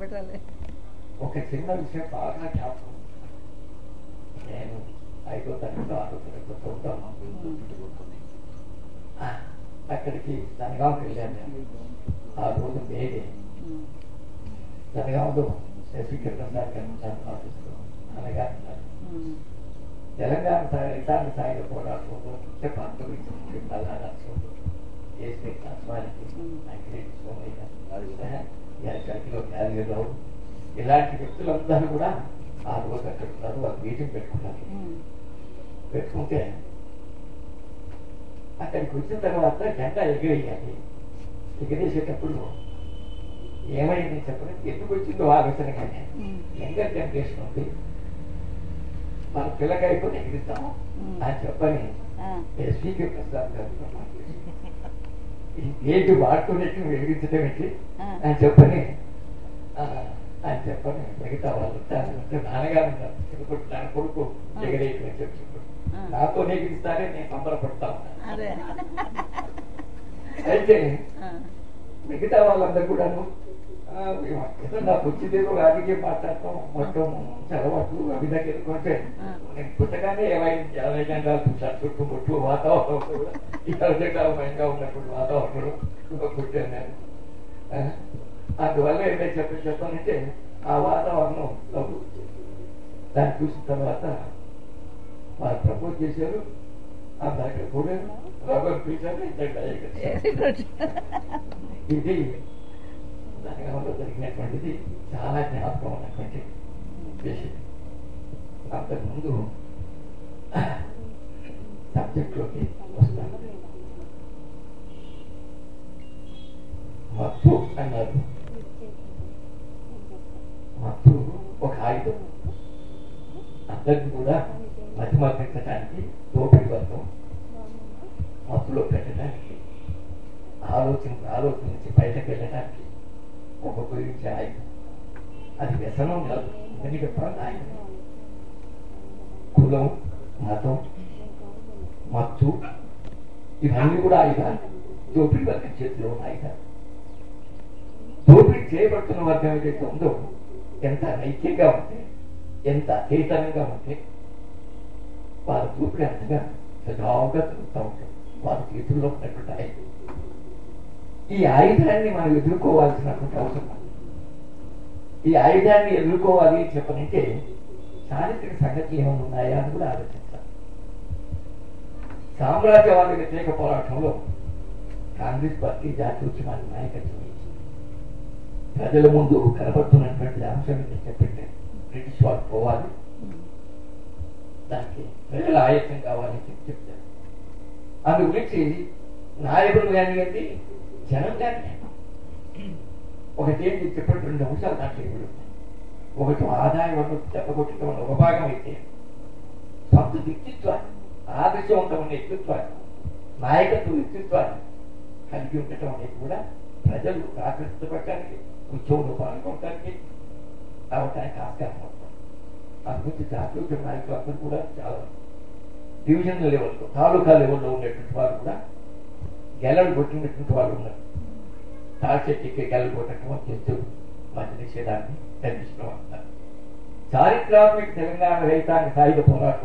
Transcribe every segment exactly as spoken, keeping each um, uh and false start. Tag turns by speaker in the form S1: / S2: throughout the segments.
S1: ఒక చిన్న విషయం బాగా జ్ఞాపకం. నేను ఐదో తరగతి ఆరో తరగతి చదువుతాను. అక్కడికి జనగాంకి వెళ్ళాను నేను. ఆ రోజు మేడే. జనగాంలో శశికరణ్ గారు ఆఫీసులో అనగా తెలంగాణ రైతాంగ సాయుధ పోరాటంలో ముఖ్య పాత్ర వహించిన ప్రధానోత్సవంలో కేసీ నస్వానికి అంకిరెడ్డి సోమయ్య చరికిలో క్యారియర్రావు ఇలాంటి వ్యక్తులందరూ కూడా ఆ రోజు అక్కడ ఉన్నారు. వాళ్ళు మీటింగ్ పెట్టుకున్నారు. పెట్టుకుంటే అక్కడికి వచ్చిన తర్వాత జెండా ఎగిరేయాలి. ఎగిరేసేటప్పుడు ఏమైంది చెప్పడానికి ఎందుకు వచ్చిందో ఆలోచన కానీ యంగర్ జనరేషన్ ఉంది, మన పిల్లగా అయిపోయి ఎగిరిస్తాము అని చెప్పని ఎస్పీకే ప్రసాద్ గారు ఏంటి వాడుకునేట్టు ఎగిరించడం ఏంటి అని చెప్పని అని చెప్పని మిగతా వాళ్ళు నాన్నగారు నా కొడుకు ఎగిరేయటం అని చెప్పి నాతో ఎగిరిస్తారే నేను సంబరపడతా ఉన్నాను. అయితే మిగతా వాళ్ళందరూ కూడాను నాకు వచ్చిందేదో రాజకీయం మాట్లాడటం మొత్తం చదవట్టు అవి దగ్గర కొంటే నేను పుట్టగానే యాభై గంటలు చుట్టూ ముట్టు వాతావరణం కూడా ఇరవై గంటల భయంగా ఉన్నప్పుడు వాతావరణంలో పుట్టాను నేను. అందువల్ల ఏమైనా చెప్పి చెప్పాలంటే ఆ వాతావరణం దాన్ని చూసిన తర్వాత వాళ్ళు ప్రపోజ్ చేశారు. ఆ దగ్గర కూడా రబ్బర్ పిలిచారు. ఇది జనగాంలో జరిగినటువంటిది చాలా జ్ఞాపకం ఉన్నటువంటి విషయం. అంతకుముందు సబ్జెక్ట్లోకి వస్తాను. మత్తు అన్నారు. మత్తు ఒక ఆయుధం. అందరికీ కూడా మధ్యమ పెట్టడానికి దోపిడి వర్గం మత్తులో పెట్టడానికి ఆలోచన ఆలోచన నుంచి బయటకు వెళ్ళడానికి ఒక ఉపయోగించే ఆయుధం. అది వ్యసనం కాదు, ఇవన్నీ చెప్పాలి. ఆయుధం కులం, మతం, మత్తు ఇవన్నీ కూడా ఆయుధాలు. దోపిడి వర్గం చేతిలో ఉన్న ఆయుధాలు. దోపిడీ చేయబడుతున్న వర్గం ఏదైతే ఉందో ఎంత నైతికంగా ఉంటే, ఎంత అతీతంగా ఉంటే వారి దోపిడీ అంతగా సజావుగా తిరుగుతూ ఉంటారు. వారి చేతుల్లో ఉన్నటువంటి ఆయుధం. ఈ ఆయుధాన్ని మనం ఎదుర్కోవాల్సినటువంటి అవసరం. ఈ ఆయుధాన్ని ఎదుర్కోవాలి చెప్పనంటే చారిత్రక సంగతులు ఏమైనా ఉన్నాయా అని కూడా ఆలోచించాలి. సామ్రాజ్యవాద వ్యతిరేక పోరాటంలో కాంగ్రెస్ పార్టీ జాతీయోద్యమాన్ని నాయకత్వం ఇచ్చింది. ప్రజల ముందు కనబడుతున్నటువంటి అంశం చెప్పంటే బ్రిటిష్ వాళ్ళు పోవాలి, దానికి ప్రజల ఆయుధం కావాలని చెప్పి చెప్తారు. అందు గురించి నాయకులు కానివ్వండి, జనం కానీ ఒకటి ఏంటి చెప్పండి, రెండు అంశాలు దాంట్లో ఇవ్వడం. ఒకటి ఆదాయ వనరు దెబ్బకొట్టడం ఒక భాగం అయితే సొంత వ్యక్తిత్వాన్ని, ఆదర్శవంతమైన వ్యక్తిత్వాన్ని, నాయకత్వ వ్యక్తిత్వాన్ని కలిగి ఉండటం అనేది కూడా ప్రజలు ఆకర్షించబడటానికి, ఉద్యోగంలో పాల్గొనడానికి అవటానికి ఆస్కారం అవుతాం. అందుగురించి జాతీయ నాయకులు అందరూ కూడా చాలా డివిజన్ లెవెల్లో, తాలూకా లెవెల్లో ఉండేటువంటి వారు కూడా గెలలు కొట్టినటువంటి వాళ్ళు ఉన్నారు. తాడిచెట్టుకి గెలలు కొట్టడం చేస్తూ మధ్య నిషేధాన్ని నిర్మించడం అంటారు. చారిత్రాత్మక తెలంగాణ రైతాంగ సాయుధ పోరాటం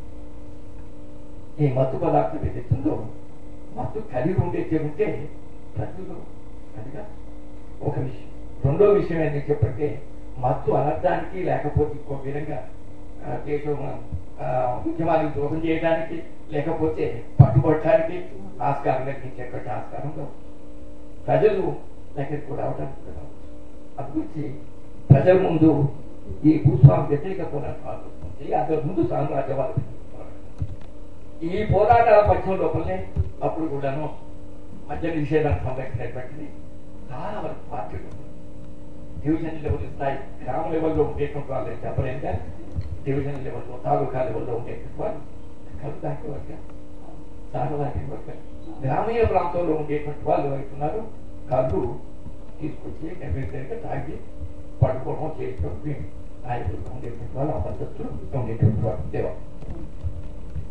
S1: ఈ మత్తు పదార్థం ఏదైతుందో మత్తు కలిగి ఉండేది ఉంటే ప్రజలు అదిగా ఒక విషయం. రెండో విషయం ఏంటంటే చెప్పంటే మత్తు అనర్థానికి లేకపోతే ఇంకో విధంగా దేశం ఉద్యమానికి దోహం చేయడానికి లేకపోతే పట్టుబట్టడానికి ఆస్కారం లెక్కించేటువంటి ఆస్కారంలో ప్రజలు దగ్గరికి రావడానికి అభివృద్ధి ప్రజల ముందు ఈ భూస్వామి వ్యతిరేక పోరాటం ఆలోచించి అంతకు ముందు సామ్రాజ్యవాద ఈ పోరాటాల పక్షం లోపలనే అప్పుడు కూడాను మధ్య నిషేధానికి సంబంధించినటువంటిది చాలా వరకు పార్టీలు డివిజన్ లెవెల్ స్థాయి, గ్రామ లెవెల్లో ఉండేటువంటి వాళ్ళు చెప్పలేం కానీ డివిజన్ లెవెల్లో, తాలూకా లెవెల్లో ఉండేటువంటి వాళ్ళు కలుదాకి వర్గం, సాగదాకి వర్గం, గ్రామీణ ప్రాంతంలో ఉండేటువంటి వాళ్ళు అవుతున్నారు. కళ్ళు తీసుకొచ్చి నిర్వహించడానికి తాగి పడుకోవడం చేసేటువంటి నాయకులు ఉండేటువంటి వాళ్ళు, ఆ పద్ధతులు ఉండేటువంటి వాళ్ళు దేవం.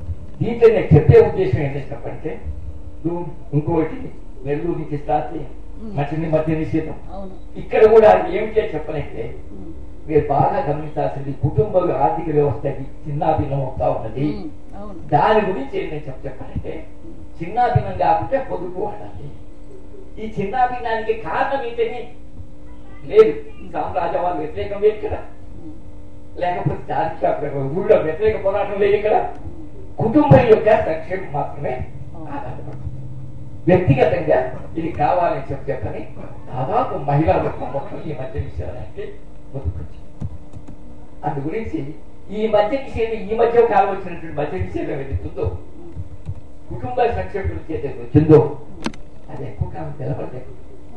S1: దీంట్లో నేను చెప్పే ఉద్దేశం ఏంటంటే చెప్పంటే ఇంకోటి నెల్లూరు నుంచి స్టార్ట్ మధ్య మధ్య నిషేధం. ఇక్కడ కూడా ఏమిటి అని చెప్పనంటే మీరు బాగా గమనించాల్సింది కుటుంబ ఆర్థిక వ్యవస్థకి చిన్నాభిన్నం అవుతా ఉన్నది. దాని గురించి నేను చెప్ప చెప్పాలంటే చిన్నాభిన్నం కాకుంటే పొదుపు వాడాలి. ఈ చిన్నాభిన్నానికి కారణం ఏంటని లేదు. సామ్రాజ్యవాద వ్యతిరేకం లేదు ఇక్కడ, లేకపోతే చారిత్రక ఊళ్ళో వ్యతిరేక పోరాటం లేదు ఇక్కడ. కుటుంబం యొక్క సంక్షేమం మాత్రమే ఆధారపడుతుంది. వ్యక్తిగతంగా ఇది కావాలని చెప్పి చెప్పని దాదాపు మహిళా వర్గం మొత్తం ఈ మధ్య నిషేధానికి ముందుకొచ్చింది. అందు గురించి ఈ మధ్య నిషేధం ఈ మధ్య కాలం వచ్చినటువంటి మధ్య నిషేధం ఏదైతుందో కుటుంబ సంక్షేమం చేత వచ్చిందో అది ఎక్కువ కాలం తెలపలేదు.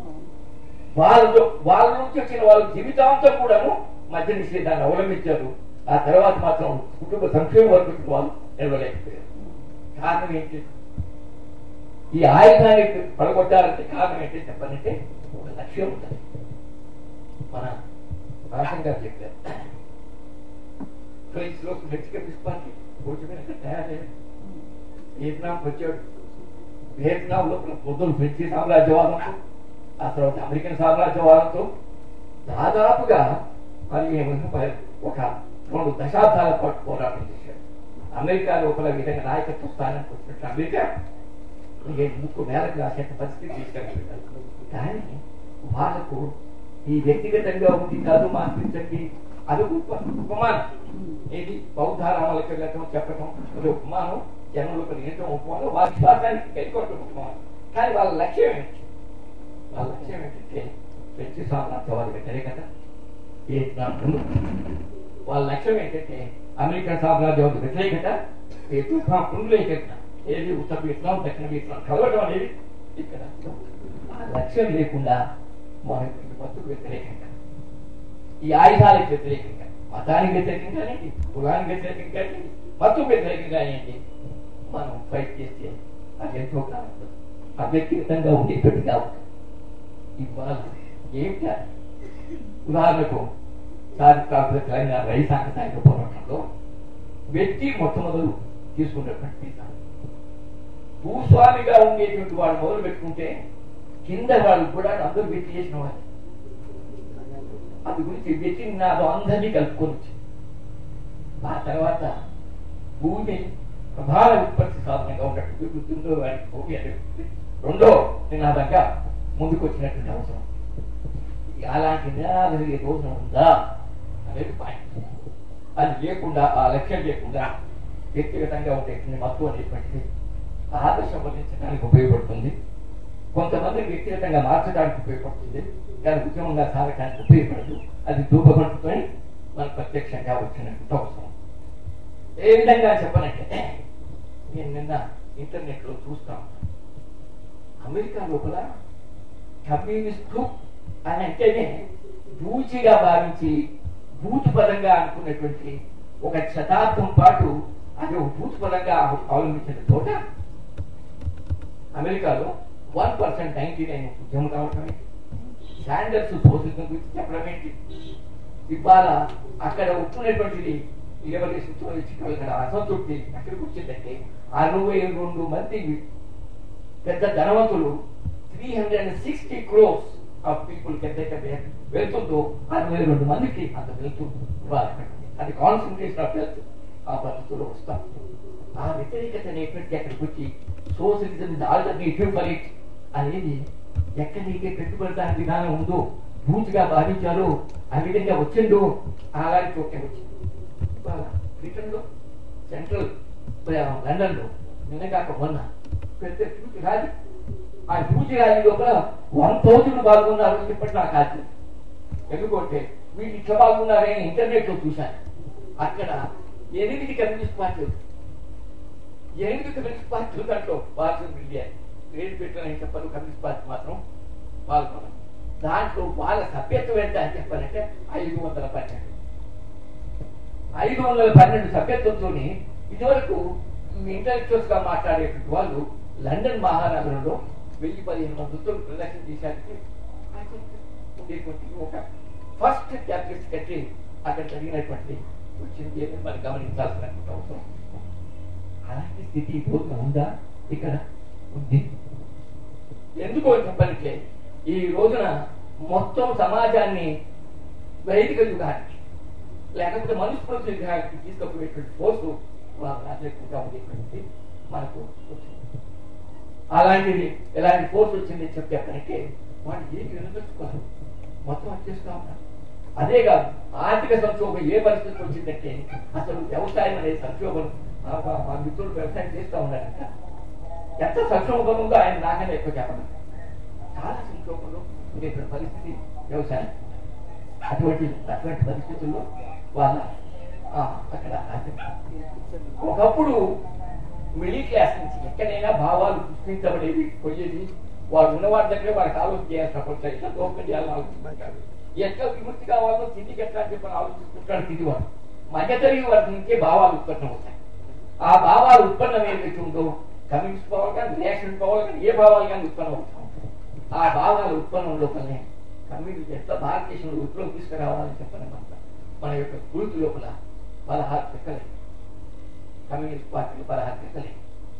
S1: వాళ్ళు వాళ్ళ నుంచి వచ్చిన వాళ్ళ జీవితాంతం కూడాను మద్య నిషేధాన్ని అవలంబించారు. ఆ తర్వాత మాత్రం కుటుంబ సంక్షేమం వరకు వాళ్ళు నిలవలేకపోయారు. కారణం ఏంటి? ఈ ఆయుధాన్ని పడగొట్టాలంటే కారణం ఏంటి చెప్పాలంటే ఒక లక్ష్యం ఉంటుంది. మన రాషన్ గారు చెప్పారు, ఫ్రెంచ్ లో ఫ్రెంచ్ కమ్యూనిస్ట్ పార్టీ ఓటు తయారయ్యారు. వియత్నాంకి వచ్చాడు. వియత్నాం లోపల పొద్దులు ఫ్రెంచ్ సామ్రాజ్యవాదంతో ఆ తర్వాత అమెరికన్ సామ్రాజ్యవాదంతో దాదాపుగా మరి ఒక రెండు దశాబ్దాల పాటు పోరాటం చేశాడు. అమెరికా లోపల విధంగా నాయకత్వ స్థానానికి వచ్చినట్టు అమెరికా ముక్కు నేలకు రాసేట పరిస్థితి తీసుకెళ్ళగలిగారు. కానీ వాళ్ళకు ఈ వ్యక్తిగతంగా ఉంది కాదు మాన్పించండి అది ఉపమానం. ఏది బౌద్ధారామాలకు వెళ్ళటం చెప్పటం అది ఉపమానం, జనంలోకి నియటం ఉపమానం, వాళ్ళ విశ్వాసానికి వెళ్ళిపోవటం ఉపమానం. కానీ వాళ్ళ లక్ష్యం ఏంటి? వాళ్ళ లక్ష్యం ఏంటంటే ఫ్రెంచ్ సామ్రాజ్యవాద వ్యతిరేకత. వియత్నాం వాళ్ళ లక్ష్యం ఏంటంటే అమెరికన్ సామ్రాజ్యవాద వ్యతిరేకత. వియత్నాం పుండులేకత ఏది ఉత్తర వియత్నాం దక్షిణ వియత్నాం కలవడం అనేది ఇక్కడ ఆ లక్ష్యం లేకుండా మన మత్తుకు వ్యతిరేకంగా, ఈ ఆయుధాలకు వ్యతిరేకంగా, మతానికి వ్యతిరేకంగానే, కులానికి వ్యతిరేకంగా, మత్తుకు వ్యతిరేకంగానేంటి మనం ఫైట్ చేస్తే అది ఎంతో కాలం అవ్యక్తిగతంగా ఉండేటట్టు కావచ్చు. ఇవాళ ఏమిటా ఉదాహరణకు చారిత్రాత్మక తెలంగాణ రైతాంగ సాయుధ పోరాటంలో వ్యక్తి మొట్టమొదలు తీసుకున్నటువంటి భూస్వామిగా ఉండేటువంటి వాడు మొదలు పెట్టుకుంటే కింద వాళ్ళు కూడా అందరూ వ్యక్తి చేసిన వాళ్ళు. అందు గురించి వ్యక్తి నాదో అందరినీ కలుపుకొని ఆ తర్వాత భూమి ప్రధాన ఉత్పత్తి సాధనంగా ఉన్నట్టు గుర్తుందో వాడికి భూమి అనేది రెండో నినాదంగా ముందుకు వచ్చినటువంటి అవసరం. అలాంటి నినాదం ఏ రోజున ఉందా అనేది పాయింట్. అది లేకుండా ఆ లక్ష్యం లేకుండా వ్యక్తిగతంగా ఉండేటువంటి మత్తు అనేటువంటిది ఆదర్శం వదిలించడానికి ఉపయోగపడుతుంది. కొంతమందిని వ్యక్తిగతంగా మార్చడానికి ఉపయోగపడుతుంది, కానీ ఉద్యమంగా సాగడానికి ఉపయోగపడదు. అది ధూపగొట్టుతో మనకు ప్రత్యక్షంగా వచ్చినటువంటి అవసరం. ఏ విధంగా చెప్పనంటే నేను నిన్న ఇంటర్నెట్ లో చూస్తా ఉన్నాను. అమెరికా లోపల కమ్యూనిస్టు అని అంటేనే బూచిగా భావించి బూతు పదంగా అనుకున్నటువంటి ఒక శతాబ్దం పాటు అది ఒక బూతు పదంగా అవలంబించిన చోట అమెరికాలో వన్ పర్సెంట్ నైన్టీ నైన్ ఉద్యమం కావటం ఏంటి, శాండర్స్ సోషలిజం గురించి చెప్పడం ఏంటి, ఇవాళ అక్కడ ఉంటున్నటువంటిది ఇక్కడ అసంతృప్తి అక్కడికి వచ్చిందంటే అరవై రెండు మంది పెద్ద ధనవంతులు three hundred and sixty crores of people ఎంతైతే వెళ్తుందో అరవై రెండు మందికి అంత వెళ్తుంది. అది కాన్సన్ట్రేషన్ ఆఫ్ వెల్త్ ఆ పద్ధతిలో వస్తాం. ఆ వ్యతిరేకత అనేటువంటి అక్కడికి వచ్చి socialism is alternative for it అనేది ఎక్కడైతే పెట్టుబడిదారి విధానం ఉందో బూత్గా భావించారో ఆ విధంగా వచ్చిందో అలాంటి చోటే వచ్చింది. బ్రిటన్ లో సెంట్రల్ లండన్ లో నిన్నగాక మొన్న పెద్ద పూర్తి రాజు ఆ పూర్తి రాజు లోపల వన్ థౌజండ్ పాల్గొన్నారు చెప్పండి. నాకు ఆశ్చర్యం. ఎందుకంటే వీళ్ళు ఇట్లా పాల్గొన్నారని ఇంటర్నెట్ లో చూశాను. అక్కడ ఎనిమిది కమ్యూనిస్ట్ పార్టీలు ఎనిమిది కమ్యూనిస్ట్ పార్టీలు దాంట్లో భారతీయ మీడియా పేరు పెట్టాలని చెప్పారు. కమ్యూనిస్ట్ పార్టీ మాత్రం పాల్గొన్నారు. దాంట్లో వాళ్ళ సభ్యత్వం ఎంత అని చెప్పాలంటే ఐదు వందల పన్నెండు ఐదు వందల పన్నెండు సభ్యత్వంతో ఇదివరకు ఇంటలెక్చువల్స్ గా మాట్లాడేటువంటి వాళ్ళు లండన్ మహానగరంలో వెయ్యి పదిహేను మందితో ప్రదర్శన చేశానికి ఉండేటువంటి ఒక ఫస్ట్ క్యాపిటల్ సెక్రటరీ అక్కడ జరిగినటువంటి వచ్చింది అని మనం గమనించాల్సినటువంటి అవసరం. అలాంటి స్థితి రోజున ఉందా? ఇక్కడ ఉంది. ఎందుకో చెప్పాలంటే ఈ రోజున మొత్తం సమాజాన్ని వైదిక యుగానికి లేకపోతే మనుస్మృతి యుగానికి తీసుకుపోయేటువంటి ఫోర్సు లేకుండా ఉండేటువంటి మనకు వచ్చింది. అలాంటిది ఎలాంటి ఫోర్స్ వచ్చిందని చెప్పారంటే వాళ్ళు ఏది వినదలుచుకోవాలి, మొత్తం వచ్చేస్తా ఉన్నారు. అదే కాదు, ఆర్థిక సంక్షోభం ఏ పరిస్థితి వచ్చిందంటే అసలు వ్యవసాయం అనేది సంక్షోభం. మా మిత్రులు వ్యవసాయం చేస్తూ ఉన్నారంట, ఎంత సంక్షోభం ఉందో ఆయన నాకనే ఎక్కువ చెప్పడం. చాలా సంక్షోభంలో ఉండేటువంటి పరిస్థితి వ్యవసాయం. అటువంటి అటువంటి పరిస్థితుల్లో వాళ్ళ అక్కడ ఒకప్పుడు మిడిల్ క్లాస్ నుంచి ఎక్కడైనా భావాలు సృష్టించబడేవి పోయేది. వాడు ఉన్నవాడి దగ్గరే వాడికి ఆలోచన చేయాల్సిన పడతాయి, ఇట్లా దోపం చేయాలని ఆలోచిస్తుంటారు. ఎట్లా విముక్తి కావాలో తిండికి ఎట్లా అని చెప్పని ఆలోచిస్తుంటాడు తిరిగివాడు. మధ్యతరగతి వాటి నుంచే భావాలు ఉత్పన్నం అవుతాయి. ఆ భావాలు ఉత్పన్నం ఏదైతే ఉందో కమ్యూనిస్ట్ భావాలు కానీ రియాక్షన్ భావాలు కానీ ఏ భావాలు కానీ ఉత్పన్నం అవుతా ఉంటాయి. ఆ భావాల ఉత్పన్నం లోపలనే కమ్యూనిస్ట్ ఎట్లా భారతదేశంలో ఉత్పన్నం తీసుకురావాలని చెప్పని మన యొక్క గుర్తు లోపల పదహారు చెక్కలే కమ్యూనిస్ట్ పార్టీలు పదహారు చెక్కలే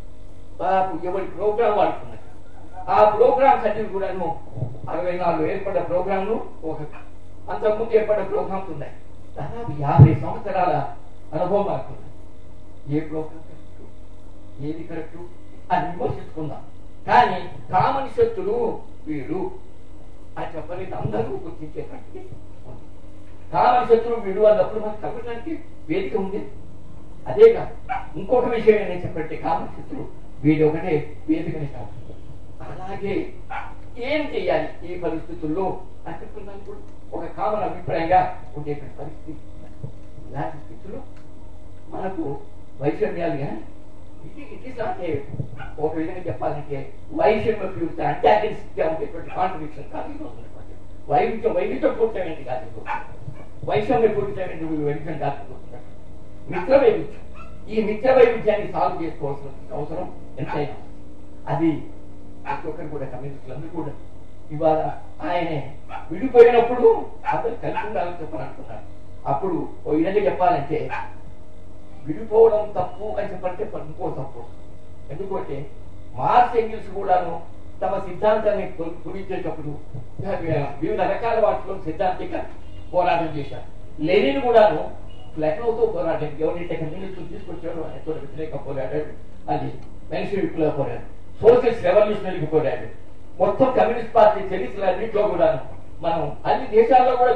S1: ఎవరి ప్రోగ్రాం వాడుతున్నారు. ఆ ప్రోగ్రామ్స్ అన్ని కూడాను అరవై నాలుగు ఏర్పడ్డ ప్రోగ్రాంలు ఒక అంతకుముందు ఏర్పడ్డ ప్రోగ్రామ్స్ ఉన్నాయి. దాదాపు యాభై సంవత్సరాల అనుభవం అనుకున్నాం. ఏ ప్రోగ్రాం కరెక్టు ఏది కరెక్టు అని విమర్శించుకుందాం. కానీ కామన్ శక్తులు వీడు అని చెప్పలేదు అందరూ గుర్తించేటట్టు కామన్ శత్రువు వీడు అన్నప్పుడు మనకు చెప్పడానికి వేదిక ఉంది. అదే కాదు, ఇంకొక విషయం ఏంటని చెప్పంటే కామన్ శత్రువు వీడు ఒకటే వేదికని కాదు. అలాగే ఏం చెయ్యాలి ఈ పరిస్థితుల్లో అని చెప్పుకున్నాను కూడా ఒక కామన్ అభిప్రాయంగా ఉండేటువంటి పరిస్థితి. ఇలాంటి స్థితులు మనకు వైషమ్యాలు కానీ ఇట్ ఈస్ నాట్ ఒక విధంగా చెప్పాలంటే వైషమ్య ప్యూరిటీ అంటాగనిస్టిక్ గా ఉండేటువంటి కాంట్రడిక్షన్ కాదు. ఉన్నటువంటి వైవిధ్యం వైవిధ్యం పూర్తయింది కాదు, వైషమ్య పూరితమైన వైవిధ్యం కాకపోతున్నట్టు మిత్ర వైవిధ్యం. ఈ మిత్ర వైవిధ్యాన్ని సాల్వ్ చేసుకోవాల్సిన అవసరం ఎంతైనా అది ప్రతి ఒక్కరు కూడా కమ్యూనిస్టులందరూ కూడా ఇవాళ ఆయనే విడిపోయినప్పుడు అందరు కలిసి ఉండాలని చెప్పని అంటున్నారు. అప్పుడు ఓ విధంగా చెప్పాలంటే విడిపోవడం తప్పు అని చెప్పంటే ఇంకో తప్పు. ఎందుకంటే మార్క్స్ ఎంగిల్స్ కూడాను తమ సిద్ధాంతాన్ని గురించేటప్పుడు వివిధ రకాల వాటిలో సిద్ధాంతిక పోరాటం చేశారు. లెనిన్ కూడాను లక్నోతో పోరాటం ఎవరైతే కమ్యూనిస్టులు తీసుకొచ్చారో ఆయనతో వ్యతిరేక పోరాడాడు. అది మెన్షివిక్లో పోరాడు, సోషలిస్ట్ రెవల్యూషనరీకి పోరాడు. మొత్తం కమ్యూనిస్ట్ పార్టీ చరిత్రలన్నింటిలో కూడాను మనం అన్ని దేశాల్లో కూడా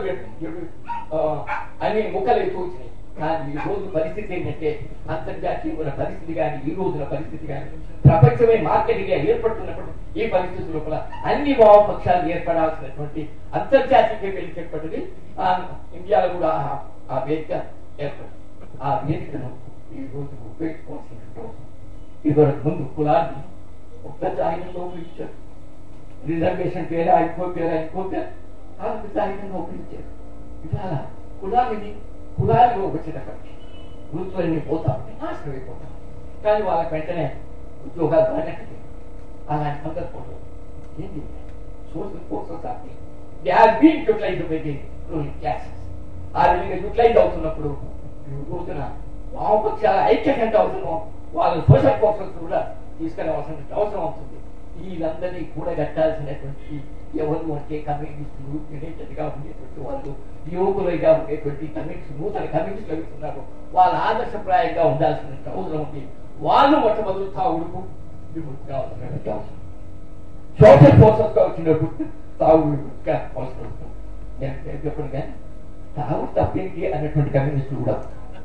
S1: అన్ని ముక్కలు ఎక్కువ వచ్చినాయి. కానీ ఈ రోజు పరిస్థితి ఏంటంటే అంతర్జాతీయ పరిస్థితి కానీ ఈ రోజున పరిస్థితి కానీ ప్రపంచమే మార్కెట్ గా ఏర్పడుతున్నప్పుడు ఈ పరిస్థితి లోపల అన్ని వామపక్షాలు ఏర్పడాల్సినటువంటి అంతర్జాతీయ ఏర్పడింది. ఇండియాలో కూడా ఆ వేదిక ఏర్పడింది. ఆ వేదికను ఈ రోజు ఉపయోగించుకోవాల్సిన ఇదివరకు ముందు కులాన్ని ఒక్క జాయినంగా ఉపయోగించారు. రిజర్వేషన్ పేరా ఇంకో పేరా ఇంకో పేరు కాదు జాయినంగా ఉపయోగించారు. ఇవాళ కులాన్ని కులాలుగా వచ్చేటప్పటికి వృత్తులన్నీ పోతా ఉంటాయి, నాశనం అయిపోతాం. కానీ వాళ్ళకి వెంటనే ఉద్యోగాలు బాగా అలాంటి సందర్భంలో ఏంటి social forces of they have been utilized by the ruling classes. ఆ విధంగా యూటిలైజ్ అవుతున్నప్పుడు రోజున వామపక్షాల ఐక్యత ఎంత అవసరమో వాళ్ళ సోషల్ ఫోర్సెస్ కూడా తీసుకురావాల్సిన అవసరం అవుతుంది. వీళ్ళందరినీ కూడా కట్టాల్సినటువంటి ఎవరు అంటే కమ్యూనిస్టులు యునైటెడ్గా ఉండేటువంటి వాళ్ళు యువకులుగా ఉండేటువంటి కమ్యూనిస్టు నూతన కమ్యూనిస్టులు అవుతున్నారు. వాళ్ళ ఆదర్శప్రాయంగా ఉండాల్సిన అవసరం ఉంది. వాళ్ళు మొట్టమొదటి తాగుడుకు విముక్తిగా అవసరమైనటువంటి అవసరం, సోషల్ ఫోర్సెస్ గా వచ్చినప్పుడు తాగుడు విముక్తిగా అవసరం వస్తుంది. నేను చెప్పను కానీ తాగుడు తప్పేంటి అన్నటువంటి కమ్యూనిస్టులు కూడా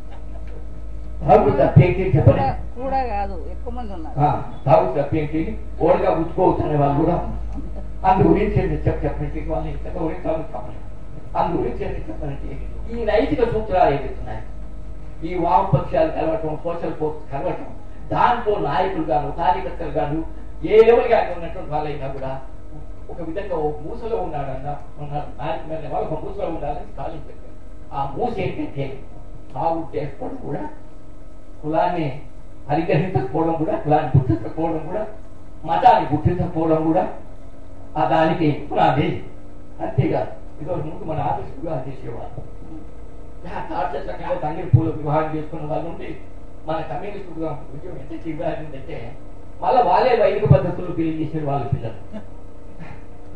S1: తాగుడు తప్పేంటి చెప్పండి
S2: కూడా కాదు, ఎక్కువ మంది ఉన్నారు.
S1: తాగుడు తప్పేంటి ఓడిగా ఉచ్చుకోవచ్చనే వాళ్ళు కూడా అందు గురించి చెప్ప చెప్పండి వాళ్ళు ఇంత గురించి తాగుడు చెప్పండి అందు గురించి చెప్పాలంటే ఈ నైతిక సూత్రాలు ఏదైతున్నాయి ఈ వామపక్షాలు కలవటం సోషల్ ఫోర్స్ కలవటం దాంట్లో నాయకులు గాను కార్యకర్తలు గాను ఏ లెవెల్ గా ఉన్నటువంటి వాళ్ళైనా కూడా ఒక విధంగా ఓ మూసలో ఉన్నాడన్న ఉన్నారు నాయకులు వాళ్ళు ఒక మూసలో ఉండాలని కాలం చెప్పారు. ఆ మూస ఏంటంటే తాగు చేసుకోవడం కూడా కులాన్ని పరిగ్రహించకపోవడం కూడా కులాన్ని గుర్తించకపోవడం కూడా మతాన్ని గుర్తించకపోవడం కూడా ఆ దానికి పునాది. అంతేకాదు ఇదో ముందు మన ఆదర్శంగా చేసేవాళ్ళు తాడ్చకంగా తంగిరి పూలు వివాహం చేసుకున్న వాళ్ళు ఉండి మన కమ్యూనిస్టు ఉద్యోగం ఎంత చివరిందంటే మళ్ళీ వాళ్ళే వైదిక పద్ధతులు పెళ్లి చేసే వాళ్ళ పిల్లలు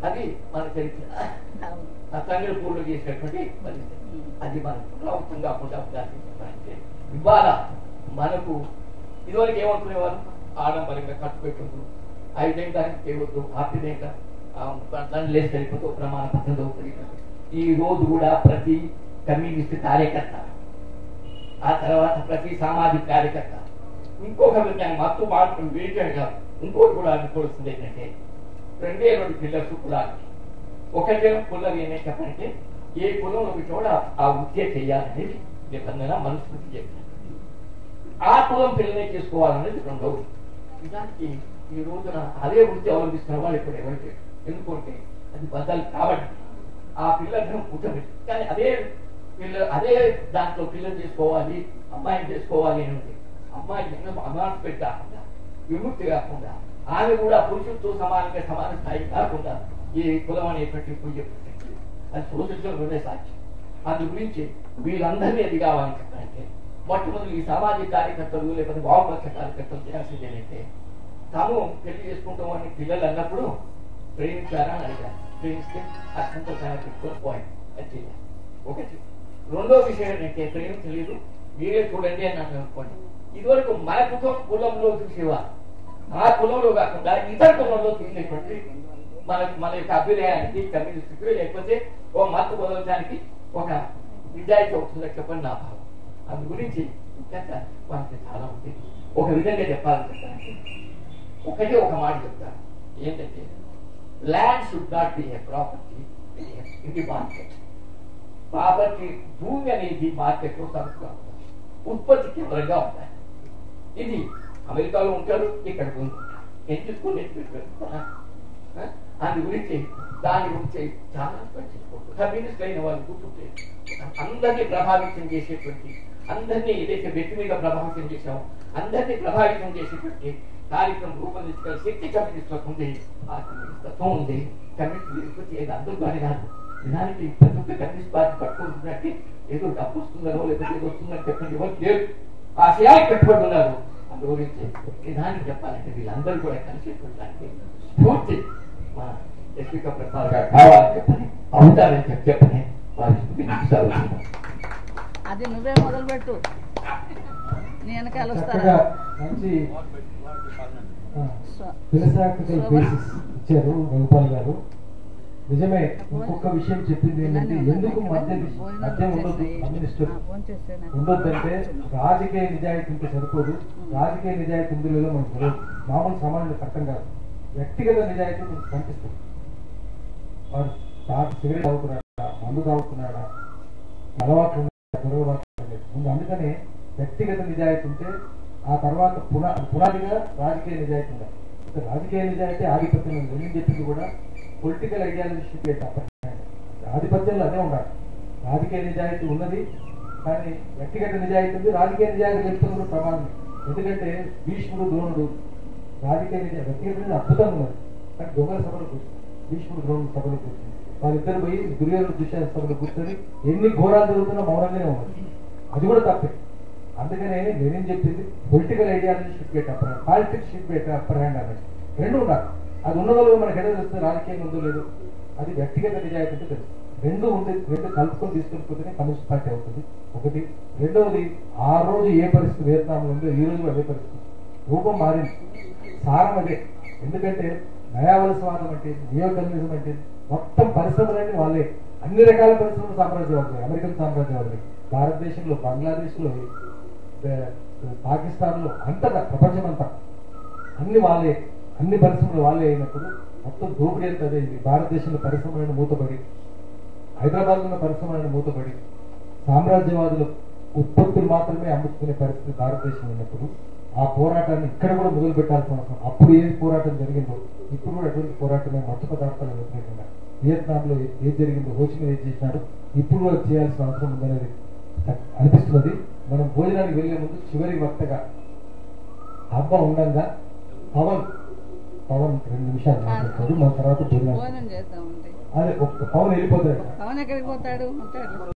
S1: అది మన చరిత్ర. ఆ తండ్రి పూర్లు చేసినటువంటి ఫలితం అది మనకు పునరావృతం కాకుండా ఉండాలి. ఇవాళ మనకు ఇదివరకు ఏమనుకునేవారు, ఆడంబరంగా ఖర్చు పెట్టద్దు, ఐదేం దానికి చేయవద్దు, ఆపిదేంగా దాన్ని లేచి వెళ్ళిపోతూ ప్రమాణ పత్రం అవుతుంది. ఈ రోజు కూడా ప్రతి కమ్యూనిస్ట్ కార్యకర్త, ఆ తర్వాత ప్రతి సామాజిక కార్యకర్త ఇంకొక విధంగా మత్తు మార్పు వేయటం కాదు, ఇంకోటి కూడా అనుకోవాల్సింది ఏంటంటే రెండే రెండు పిల్లర్స్ కులాలకి. ఒకటే కులం ఏమే చెప్పంటే ఏ కులంలోకి కూడా ఆ వృత్తి చేయాలనేది నిబంధన మనుస్మృతి చెప్పినది. ఆ కులం పిల్లనే చేసుకోవాలనేది రెండవది. నిజానికి ఈ రోజున అదే వృత్తి అవలంబిస్తున్న వాళ్ళు ఇప్పుడు ఎవరికి, ఎందుకంటే అది బద్దలు కాబట్టి ఆ పిల్లలను కూర్చోబెట్టి, కానీ అదే పిల్ల అదే దాంట్లో పిల్లలు చేసుకోవాలి, అమ్మాయిని చేసుకోవాలి అని ఉంది. అమ్మాయి అమాన్స్పెట్ కాకుండా, విముక్తి కాకుండా, ఆమె కూడా పురుషులతో సమానంగా సమాన స్థాయి కాకుండా ఈ కులం అనేటువంటి పూజ అది సోదరులే సాక్షి. అందు గురించి వీళ్ళందరినీ అది కావాలని చెప్పాలంటే మొట్టమొదటి ఈ సామాజిక కార్యకర్తలు లేకపోతే వామపక్ష కార్యకర్తలు చేయాల్సింది ఏంటంటే తాము పెళ్లి చేసుకుంటామని పిల్లలు అన్నప్పుడు ప్రేమించారా అని అడిగారు. ప్రేమిస్తే ఆ సంతోషాన్ని పెట్టుకొని పాయింట్ అది చేయాలి. ఒకటి. రెండో విషయం ఏంటంటే ప్రేమించలేదు మీరే చూడండి అని నన్ను అనుకోండి. ఇదివరకు మన కుటుంబ కులంలో చూసేవారు, ఆ కులంలో కాకుండా ఇతర కులంలో చూసేటువంటి మన మన యొక్క అభ్యుదయానికి, కమ్యూనిస్టుకి లేకపోతే ఓ మత్తు వదలడానికి ఒక నిజాయితీ అవుతుందని చెప్పని నా భావం. అందు గురించి ఇంకా మనకి చాలా ఉంది. ఒక విధంగా చెప్పాలని చెప్తాను, ఒకటే ఒక మాట చెప్తాను ఏంటంటే land should not be a property in the market. Property భూమి అనేది మార్కెట్ లో సరుకుగా ఉంటుంది, ఉత్పత్తి కేంద్రంగా ఉంటాయి. ఇది అమెరికాలో ఉంటారు, ఇక్కడ ఉంటారు, ఎందుకు అందు గురించి దాని గురించి చాలా పట్టించుకుంటారు. కమ్యూనిస్ట్ అయిన వాళ్ళు కూర్చుంటే అందరినీ ప్రభావితం చేసేటువంటి, అందరినీ ఏదైతే వ్యక్తి మీద ప్రభావితం చేశామో అందరినీ ప్రభావితం చేసేటువంటి కార్యక్రమం రూపొందించుకునే శక్తి కమ్యూనిస్టులకు ఉంది, ఆ కమ్యూనిస్టులతో ఉంది. కమ్యూనిస్ట్ ఏదో అందుబాటు కాదు. నిజానికి ప్రతి ఒక్క కమ్యూనిస్ట్ పార్టీ పట్టుకుంటున్నట్టు ఏదో డబ్బు వస్తుందనో లేకపోతే ఏదో వస్తుందని చెప్పండి ఎవరు లేరు, ఆశయాలు కట్టుబడి ఉన్నారు. అందు గురించి నిజానికి చెప్పాలంటే వీళ్ళందరూ కూడా కలిసేటువంటి స్ఫూర్తి మన ఎస్విక ప్రసాద్ గారు కావాలని చెప్పని, అవుతారని చెప్పి చెప్పని వారి
S2: అది నువ్వే మొదలు పెట్టు, నీ వెనకాల
S3: మంచి ఫిలసాఫికల్ బేసిస్ ఇచ్చారు రవిపాల్ గారు. నిజమే. ఇంకొక విషయం చెప్పింది ఏంటంటే ఎందుకు మధ్య మధ్య ఉండొద్దు, కమ్యూనిస్టు ఉండొద్దంటే రాజకీయ నిజాయితీ ఉంటే సరిపోదు. రాజకీయ నిజాయితీ ఉందో మనకు తెలియదు, మామూలు సామాన్యులు అర్థం కాదు. వ్యక్తిగత నిజాయితీ మనకు కనిపిస్తుంది. వాడు సిగరెట్ తాగుతున్నాడా, మందు తాగుతున్నాడా, అలవాట్లు ముందు. అందుకనే వ్యక్తిగత నిజాయితీ ఉంటే ఆ తర్వాత పునా పునాదిగా రాజకీయ నిజాయితీ ఉండాలి. రాజకీయ నిజాయితీ ఆధిపత్యం ఎందుకు చెప్పింది కూడా పొలిటికల్ ఐడియాలజీ ఆధిపత్యంలో అదే ఉండాలి. రాజకీయ నిజాయితీ ఉన్నది కానీ వ్యక్తిగత నిజాయితీ ఉంది. రాజకీయ నిజాయితీ చెప్తున్న కూడా ప్రమాదం. ఎందుకంటే భీష్ముడు ద్రోణుడు రాజకీయ నిజాయితీ వ్యక్తిగత నిజాయితీ అద్భుతంగా ఉన్నది కానీ దొంగల సభలు కూర్చుంది. భీష్ముడు ద్రోణుడు సభలు కూర్చుంది, వాళ్ళిద్దరు పోయి దుర్యోధన దుశ్శాసన సభలు కూర్చొని ఎన్ని ఘోరాలు జరుగుతున్నా మౌనంగానే ఉన్నది. అది కూడా తప్పే. అందుకనే నేనేం చెప్పింది political ideology should get upper hand, politics should get upper hand అనేది రెండు ఉండాలి. అది ఉన్నదో మనకు ఎక్కడ తెలుస్తుంది రాజకీయంగా ఉందో లేదు, అది వ్యక్తిగత నిజాయితీ అంటే తెలుసు. రెండు ఉంది, రెండు కలుపుకొని తీసుకెళ్ళిపోతేనే కమ్యూనిస్ట్ పార్టీ అవుతుంది ఒకటి. రెండవది ఆ రోజు ఏ పరిస్థితి వియత్నాంలో ఉందో ఈ రోజు అదే పరిస్థితి, రూపం మారింది, సారం అదే. ఎందుకంటే నయావలసవాదం అంటే నియో కమ్యూనిజం అంటే మొత్తం పరిశ్రమలన్నీ వాళ్ళే, అన్ని రకాల పరిశ్రమలు సామ్రాజ్యవాదులు, అమెరికన్ సామ్రాజ్యవాదులు, భారతదేశంలో, బంగ్లాదేశ్ లో, పాకిస్తాన్ లో, అంతటా ప్రపంచం అంతా అన్ని వాళ్ళే, అన్ని పరిశ్రమలు వాళ్ళే అయినప్పుడు మొత్తం దోపిడీ అంతా అదే. భారతదేశంలో పరిశ్రమలను మూతపడి, హైదరాబాద్ ఉన్న పరిశ్రమలను మూతపడి సామ్రాజ్యవాదుల ఉత్పత్తులు మాత్రమే అమ్ముకునే పరిస్థితి భారతదేశం ఉన్నప్పుడు ఆ పోరాటాన్ని ఇక్కడ కూడా మొదలు పెట్టాల్సిన అవసరం. అప్పుడు ఏది పోరాటం జరిగిందో ఇప్పుడు కూడా అటువంటి పోరాటమే. మత్తు పదార్థాల వ్యతిరేకంగా వియత్నాంలో ఏది జరిగిందో, హోచిమిన్ ఏది చేసినాడు, ఇప్పుడు కూడా చేయాల్సిన అవసరం ఉందనేది అనిపిస్తున్నది. మనం భోజనానికి వెళ్లే ముందు చివరి వక్తగా హబ్బ ఉండగా పవన్ పవన్ రెండు నిమిషాలు మాట్లాడతాడు, మన తర్వాత భోజనం
S2: భోజనం చేద్దాం.
S3: అదే పవన్ వెళ్ళిపోతాడు.
S2: పవన్ ఎక్కడికి పోతాడు?